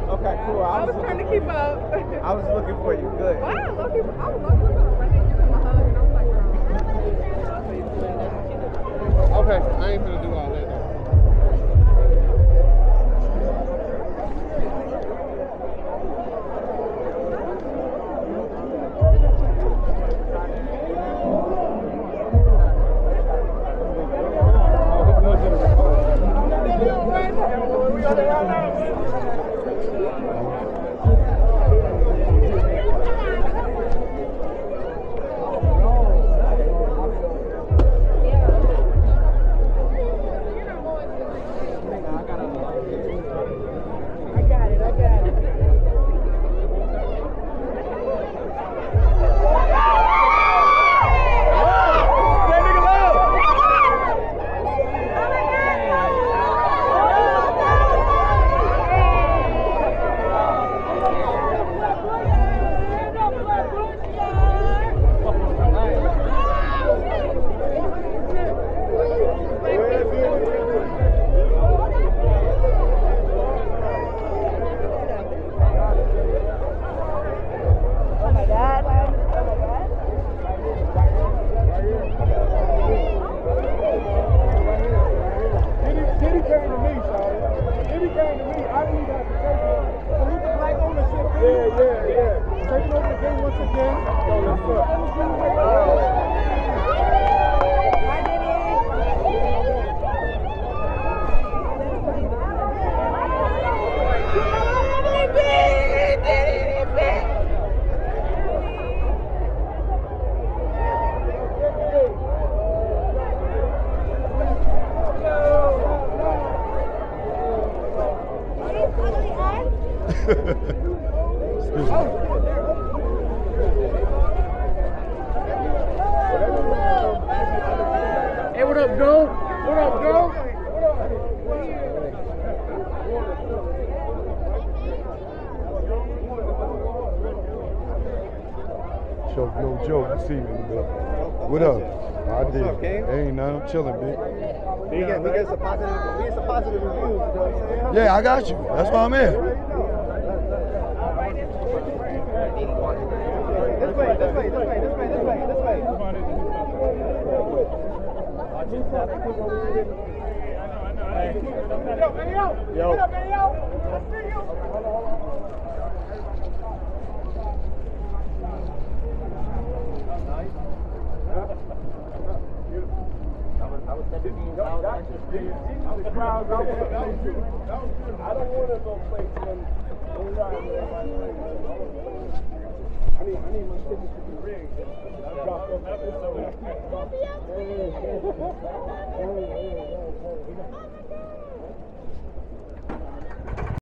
Okay, cool. I was trying to keep up. I was looking for you. Good. Wow, I was looking for running. You took my hug, and I was like, girl. Okay, I ain't gonna do all that though. Hey, what up, Joe? What up, Joe? No joke, you see me, bro. What up? I did. What's up, King? Ain't nothing, I'm chilling, big. We get some positive reviews, you know what I'm saying? Yeah, I got you. That's why I'm here. This way. Yo. What up, man, yo? I see you. I was 17. I don't want to go play for them. I need my tickets to be rigged. I dropped off.